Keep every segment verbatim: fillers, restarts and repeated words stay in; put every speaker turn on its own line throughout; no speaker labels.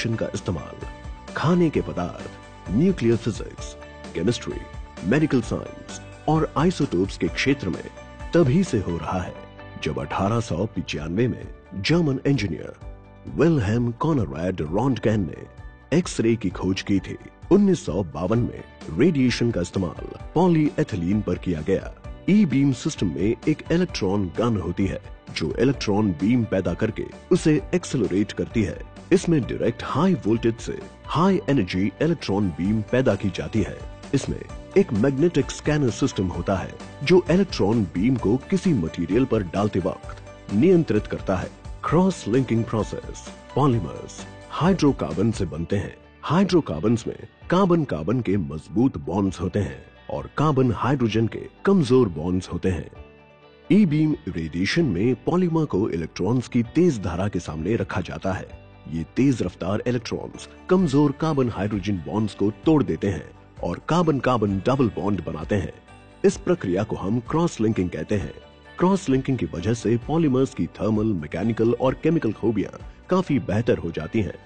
Radiation का इस्तेमाल खाने के पदार्थ, nuclear physics, chemistry, medical science और आइसोटोप्स के क्षेत्र में तभी से हो रहा है जब अठारह सौ पिचानवे में German engineer Wilhelm Conrad Roentgen ने एक्सरे की खोज की थी। उन्नीस सौ बावन में रेडिएशन का इस्तेमाल पॉलीएथिलीन पर किया गया। ई बीम सिस्टम में एक इलेक्ट्रॉन गन होती है जो इलेक्ट्रॉन बीम पैदा करके उसे एक्सेलरेट करती है। इसमें डायरेक्ट हाई वोल्टेज से हाई एनर्जी इलेक्ट्रॉन बीम पैदा की जाती है। इसमें एक मैग्नेटिक स्कैनर सिस्टम होता है जो इलेक्ट्रॉन बीम को किसी मटेरियल पर डालते वक्त नियंत्रित करता है। Cross linking process. Polymers hydrocarbon से बनते हैं। हाइड्रोकार्बन्स में कार्बन कार्बन के मजबूत बॉन्ड्स होते हैं और कार्बन हाइड्रोजन के कमजोर बॉन्ड्स होते हैं। ई बीम रेडिएशन में पॉलीमर को इलेक्ट्रॉन्स की तेज धारा के सामने रखा जाता है। ये तेज रफ्तार इलेक्ट्रॉन्स कमजोर कार्बन हाइड्रोजन बॉन्ड्स को तोड़ देते हैं और कार्बन कार्बन डबल बॉन्ड बनाते हैं। इस प्रक्रिया को हम क्रॉस लिंकिंग कहते हैं। क्रॉस लिंकिंग की वजह से पॉलीमर्स की थर्मल, मैकेनिकल और केमिकल खूबियां काफी बेहतर हो जाती हैं।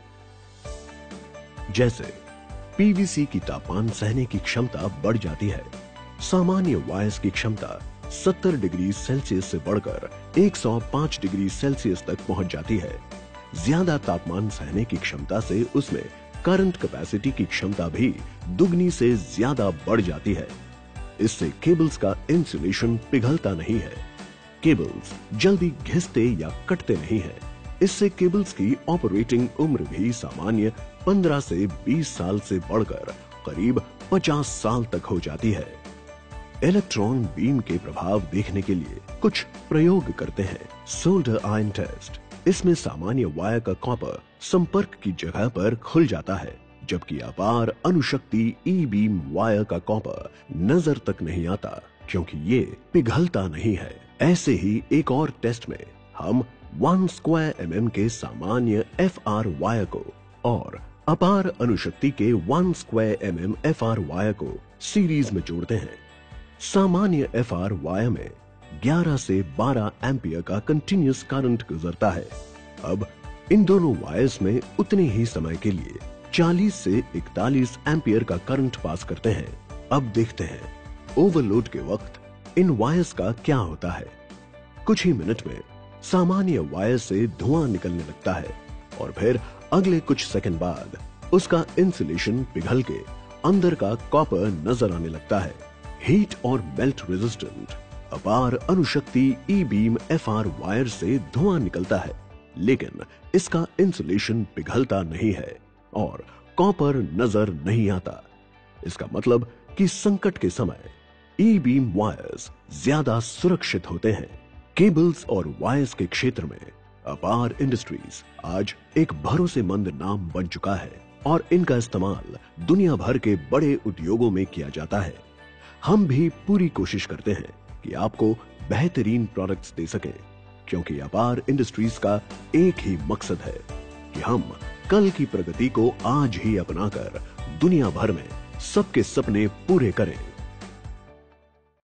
जैसे पीवीसी की तापमान सहने की क्षमता बढ़ जाती है। सामान्य वायर्स की क्षमता सत्तर डिग्री सेल्सियस से बढ़कर एक सौ पाँच डिग्री सेल्सियस तक पहुंच जाती है। ज्यादा तापमान सहने की क्षमता से उसमें करंट कैपेसिटी की क्षमता भी दुगनी से ज्यादा बढ़ जाती है। इससे केबल्स का इंसुलेशन पिघलता नहीं है। केबल्स जल्दी घिसते या कटते नहीं है। इससे केबल्स की ऑपरेटिंग उम्र भी सामान्य पंद्रह से बीस साल से बढ़कर करीब पचास साल तक हो जाती है। इलेक्ट्रॉन बीम के प्रभाव देखने के लिए कुछ प्रयोग करते हैं। Solder iron test. इसमें सामान्य वायर का कॉपर संपर्क की जगह पर खुल जाता है, जबकि Apar Anushakti E beam wire का कॉपर नजर तक नहीं आता क्योंकि ये पिघलता नहीं है। ऐसे ही एक और टेस्ट में हम वन स्क्वायर एम एम के सामान्य एफ आर वायर को और अपार अनुशक्ति के one square M M F R wire को सीरीज में जोड़ते हैं। सामान्य एफ आर वायर में ग्यारह से बारह एम्पियर का कंटिन्यूस करंट गुजरता है। अब इन दोनों वायर्स में उतने ही समय के लिए चालीस से इकतालीस एम्पियर का करंट पास करते हैं। अब देखते हैं ओवरलोड के वक्त इन वायर्स का क्या होता है। कुछ ही मिनट में सामान्य वायर से धुआं निकलने लगता है और फिर अगले कुछ सेकंड बाद उसका इंसुलेशन पिघल के अंदर का कॉपर नजर आने लगता है। हीट और melt resistant Apar Anushakti E beam F R wire से धुआं निकलता है, लेकिन इसका इंसुलेशन पिघलता नहीं है और कॉपर नजर नहीं आता। इसका मतलब कि संकट के समय ई बीम वायर्स ज्यादा सुरक्षित होते हैं। केबल्स और वायर्स के क्षेत्र में अपार इंडस्ट्रीज आज एक भरोसेमंद नाम बन चुका है और इनका इस्तेमाल दुनिया भर के बड़े उद्योगों में किया जाता है। हम भी पूरी कोशिश करते हैं कि आपको बेहतरीन प्रोडक्ट्स दे सकें, क्योंकि अपार इंडस्ट्रीज का एक ही मकसद है कि हम कल की प्रगति को आज ही अपनाकर दुनिया भर में सबके सपने पूरे करें।